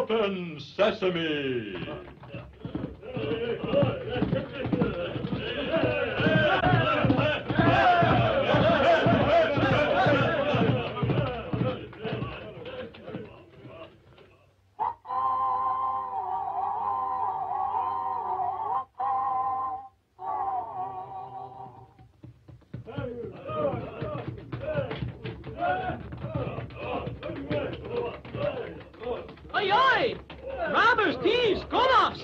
Open sesame! Oi, oi! Robbers, thieves, Koloffs!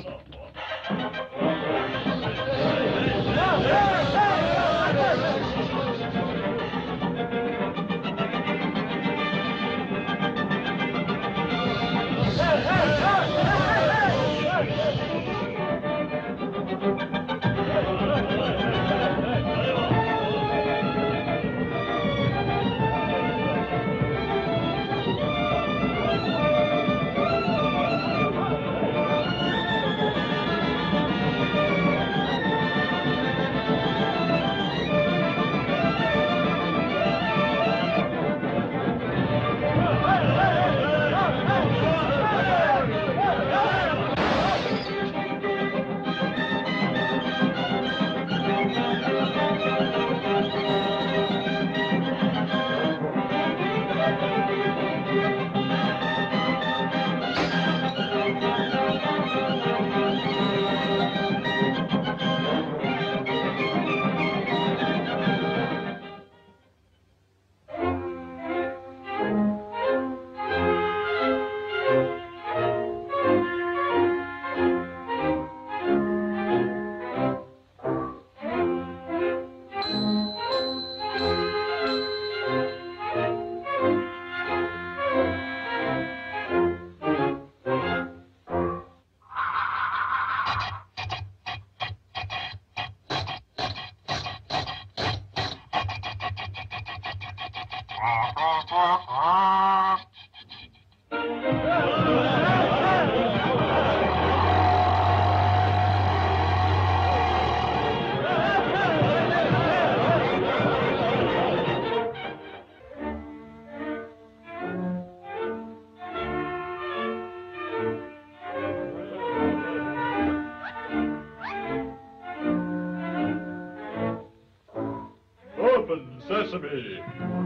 Open sesame!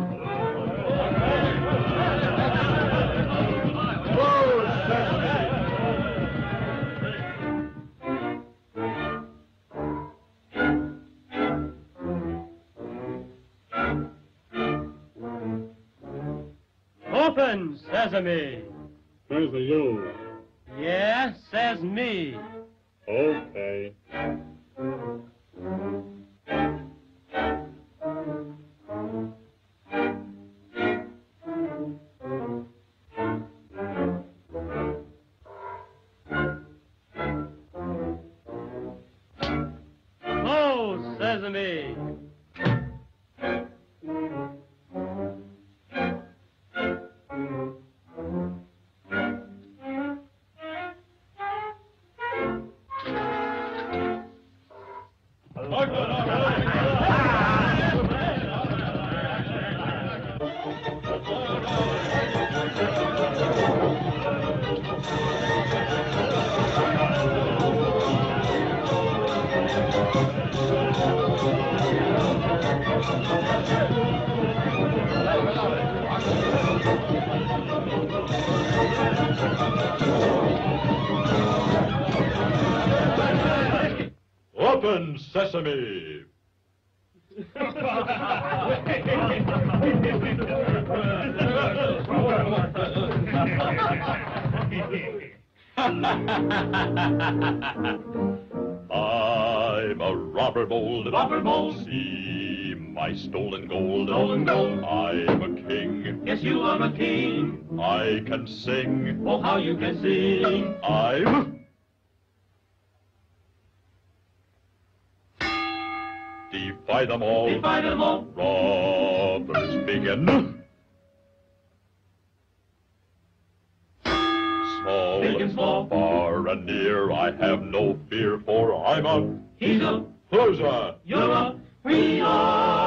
Close sesame! Open sesame! Where's the you? Yeah, says me. Okay. Close sesame! Open sesame! I'm a robber bold. Robber bold. See my stolen gold. Stolen gold. I'm a king. Yes, you are a king. I can sing. Oh, how you can sing. I'm... Defy them all. Defy them all. Robbers begin. Small, Big and small. far and near, I have no fear, for I'm a... He's a, Closer. you're a, we are.